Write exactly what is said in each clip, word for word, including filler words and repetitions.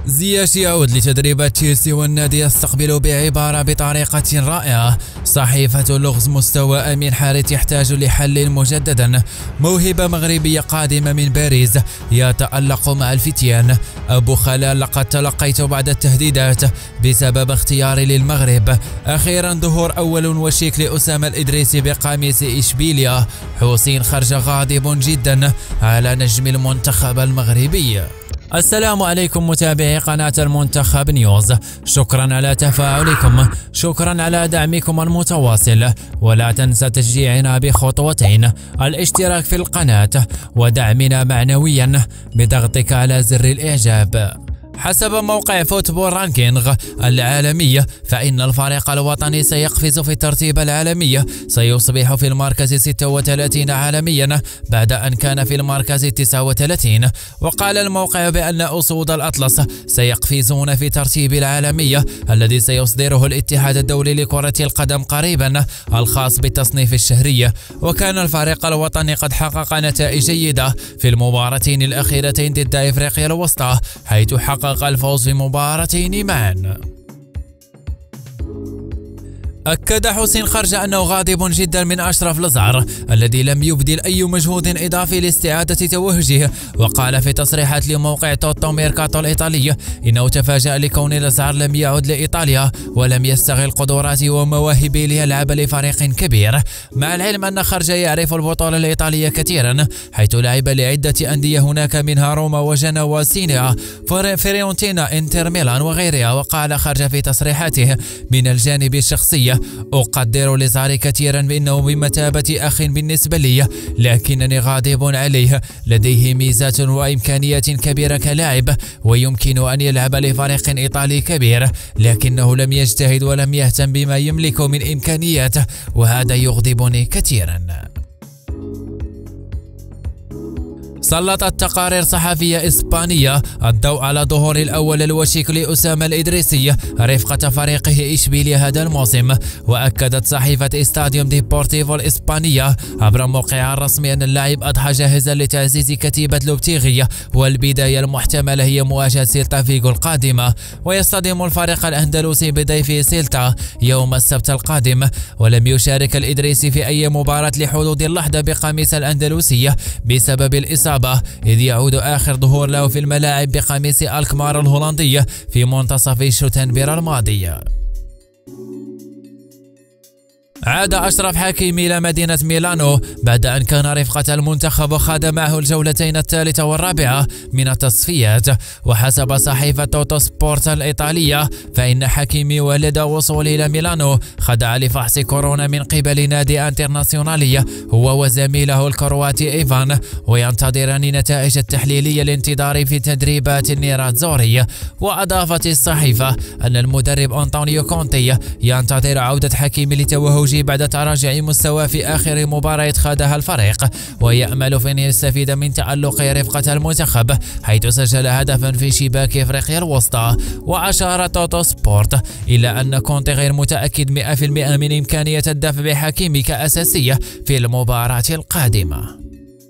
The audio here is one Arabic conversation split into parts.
زياش يعود لتدريبات تشيلسي والنادي يستقبل بعبارة بطريقة رائعة. صحيفة لغز مستوى أمين حارث يحتاج لحل مجددا. موهبة مغربية قادمة من باريس يتألق مع الفتيان. أبو خلال لقد تلقيت بعد التهديدات بسبب اختياري للمغرب. أخيرا ظهور أول وشيك لأسامة الإدريسي بقميص إشبيليا. حسين خرج غاضب جدا على نجم المنتخب المغربي. السلام عليكم متابعي قناة المنتخب نيوز، شكرا على تفاعلكم، شكرا على دعمكم المتواصل، ولا تنسى تشجيعنا بخطوتين: الاشتراك في القناة ودعمنا معنويا بضغطك على زر الإعجاب. حسب موقع فوتبول رانكينغ العالمي فإن الفريق الوطني سيقفز في الترتيب العالمي، سيصبح في المركز ستة وثلاثين عالميا بعد أن كان في المركز تسعة وثلاثين. وقال الموقع بأن أسود الأطلس سيقفزون في الترتيب العالمي الذي سيصدره الاتحاد الدولي لكرة القدم قريبا الخاص بالتصنيف الشهري. وكان الفريق الوطني قد حقق نتائج جيدة في المباراتين الأخيرتين ضد إفريقيا الوسطى، حيث حقق الفوز في مباراتين معا. أكد حسين خرج أنه غاضب جدا من أشرف لزعر الذي لم يبذل أي مجهود إضافي لاستعادة توهجه. وقال في تصريحات لموقع توتو ميركاتو الإيطالي إنه تفاجأ لكون لزعر لم يعد لإيطاليا ولم يستغل قدراته ومواهبه ليلعب لفريق كبير، مع العلم أن خرج يعرف البطولة الإيطالية كثيرا حيث لعب لعدة أندية هناك منها روما وجنوا وسينيا فيورنتينا انتر ميلان وغيرها. وقال خرج في تصريحاته: من الجانب الشخصي أقدر لزعر كثيرا بأنه بمثابة أخ بالنسبة لي، لكنني غاضب عليه. لديه ميزات وإمكانيات كبيرة كلاعب ويمكن أن يلعب لفريق إيطالي كبير، لكنه لم يجتهد ولم يهتم بما يملك من إمكانيات، وهذا يغضبني كثيرا. سلطت تقارير صحفية إسبانية الضوء على ظهور الأول الوشيك لأسامة الإدريسي رفقة فريقه إشبيليا هذا الموسم. وأكدت صحيفة استاديوم ديبورتيفو الإسبانية عبر موقعها الرسمي أن اللاعب أضحى جاهزا لتعزيز كتيبة لوبتيغي، والبداية المحتملة هي مواجهة سيلتا فيغو القادمة. ويصطدم الفريق الأندلسي بضيفه سيلتا يوم السبت القادم. ولم يشارك الإدريسي في أي مباراة لحدود اللحظة بقميص الأندلسية بسبب الإصابة، إذ يعود آخر ظهور له في الملاعب بقميص الكمار الهولندي في منتصف شتنبر الماضي. عاد أشرف حكيمي إلى مدينة ميلانو بعد أن كان رفقة المنتخب وخاض معه الجولتين الثالثة والرابعة من التصفيات. وحسب صحيفة توتو سبورت الإيطالية فإن حكيمي ولد وصوله إلى ميلانو خضع لفحص كورونا من قبل نادي انترناسيونالي هو وزميله الكرواتي إيفان، وينتظران نتائج التحليلية الانتظار في تدريبات النيراتزوري. وأضافت الصحيفة أن المدرب أنطونيو كونتي ينتظر عودة حكيمي لتوهج بعد تراجع مستوى في آخر مباراة خاضها الفريق، ويأمل في أن يستفيد من تألق رفقة المنتخب حيث سجل هدفا في شباك إفريقيا الوسطى. وأشار توتو سبورت إلى أن كونتي غير متأكد مئة بالمئة من إمكانية الدفع بحكيمي كأساسية في المباراة القادمة.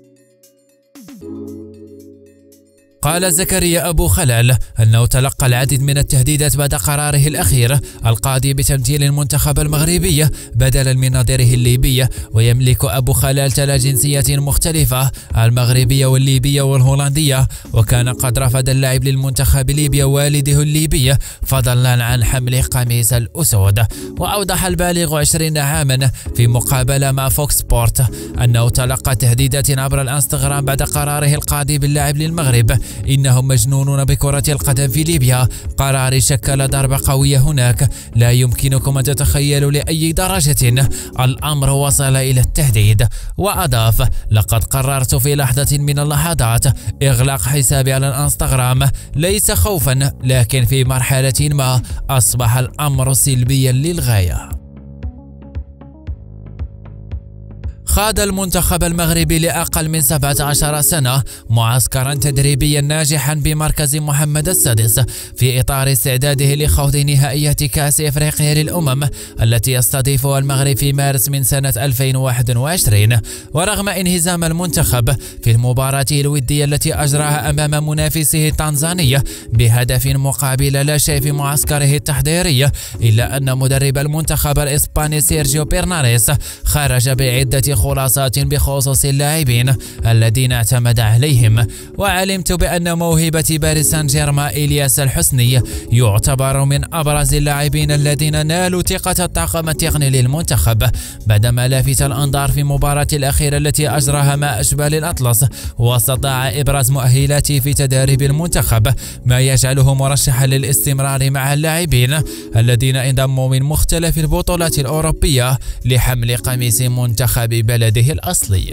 قال زكريا أبو خلال أنه تلقى العديد من التهديدات بعد قراره الأخير القاضي بتمثيل المنتخب المغربي بدلا من نظيره الليبي. ويملك أبو خلال ثلاث جنسيات مختلفة: المغربية والليبية والهولندية، وكان قد رفض اللعب للمنتخب ليبيا والده الليبي فضلا عن حمل قميص الأسود. وأوضح البالغ عشرين عاما في مقابلة مع فوكس سبورت أنه تلقى تهديدات عبر الانستغرام بعد قراره القاضي باللعب للمغرب. إنهم مجنونون بكرة القدم في ليبيا، قراري شكل ضربة قوية هناك لا يمكنكم أن تتخيلوا لأي درجة الأمر وصل إلى التهديد. وأضاف: لقد قررت في لحظة من اللحظات إغلاق حسابي على الانستغرام، ليس خوفا لكن في مرحلة ما أصبح الأمر سلبيا للغاية. خاض المنتخب المغربي لأقل من سبعة عشر سنة معسكرا تدريبيا ناجحا بمركز محمد السادس في إطار استعداده لخوض نهائيات كأس إفريقيا للأمم التي يستضيفها المغرب في مارس من سنة ألفين وواحد وعشرين. ورغم انهزام المنتخب في المباراة الودية التي أجراها أمام منافسه تنزانيا بهدف مقابل لا شيء في معسكره التحضيري، إلا أن مدرب المنتخب الإسباني سيرجيو بيرناريس خرج بعدة خلاصات بخصوص اللاعبين الذين اعتمد عليهم. وعلمت بأن موهبة باريس سان جيرمان إلياس الحسني يعتبر من أبرز اللاعبين الذين نالوا ثقة الطاقم التقني للمنتخب بعدما لافت الأنظار في المباراة الأخيرة التي أجراها مع أشبال الأطلس، واستطاع إبراز مؤهلاته في تدريب المنتخب ما يجعله مرشحا للاستمرار مع اللاعبين الذين انضموا من مختلف البطولات الأوروبية لحمل قميص منتخب بلده الأصلي.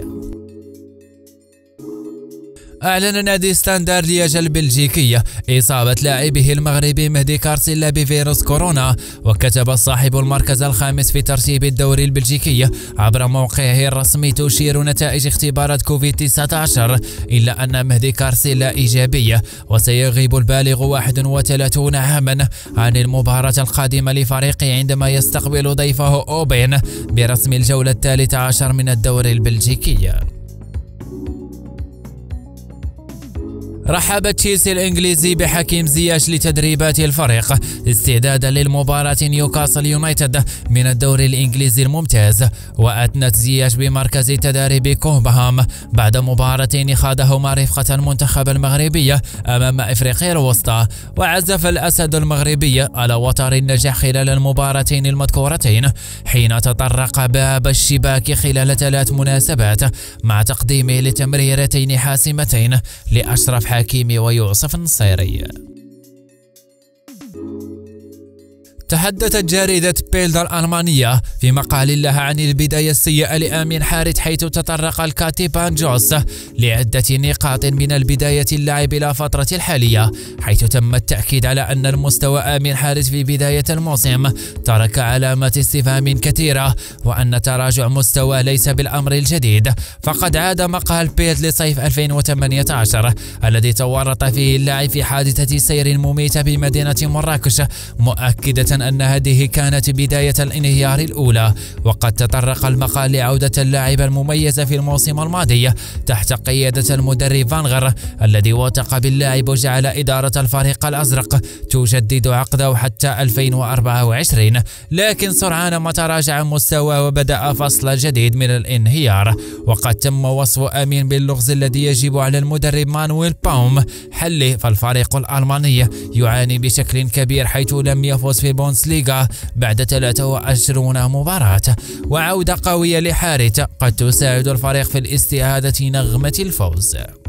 أعلن نادي ستاندار ليج البلجيكي إصابة لاعبه المغربي مهدي كارسيلا بفيروس كورونا. وكتب صاحب المركز الخامس في ترتيب الدوري البلجيكي عبر موقعه الرسمي تشير نتائج اختبارات كوفيد تسعة عشر إلا أن مهدي كارسيلا إيجابية وسيغيب البالغ واحد وثلاثين عاما عن المباراة القادمة لفريقه عندما يستقبل ضيفه أوبين برسم الجولة الثالثة عشر من الدوري البلجيكي. رحب تشيلسي الإنجليزي بحكيم زياش لتدريبات الفريق استعدادا للمباراة نيوكاسل يونايتد من الدوري الإنجليزي الممتاز. وأتنت زياش بمركز تدريب كومبهام بعد مباراتين خاضهما رفقة المنتخب المغربي أمام إفريقيا الوسطى. وعزف الأسد المغربي على وتر النجاح خلال المباراتين المذكورتين حين تطرق باب الشباك خلال ثلاث مناسبات مع تقديمه لتمريرتين حاسمتين لأشرف حكيمي ويوسف النصيري. تحدثت جريدة بيلد الألمانية في مقال لها عن البداية السيئة لآمين حارث، حيث تطرق الكاتب جوس لعدة نقاط من البداية اللاعب إلى فترة الحالية، حيث تم التأكيد على أن المستوى آمين حارث في بداية الموسم ترك علامات استفهام كثيرة، وأن تراجع مستوى ليس بالأمر الجديد. فقد عاد مقال بيلد لصيف ألفين وثمانية عشر الذي تورط فيه اللاعب في حادثة سير مميتة بمدينة مراكش، مؤكدة أن هذه كانت بداية الانهيار الأولى. وقد تطرق المقال لعودة اللاعب المميز في الموسم الماضي تحت قيادة المدرب فانغر الذي وثق باللاعب وجعل إدارة الفريق الأزرق تجدد عقده حتى ألفين وأربعة وعشرين، لكن سرعان ما تراجع مستواه وبدأ فصل جديد من الانهيار. وقد تم وصف آمين باللغز الذي يجب على المدرب مانويل باوم حله، فالفريق الألماني يعاني بشكل كبير حيث لم يفوز في البوندسليغا بعد ثلاث وعشرين مباراة. وعودة قوية لحارث قد تساعد الفريق في الاستعادة نغمة الفوز.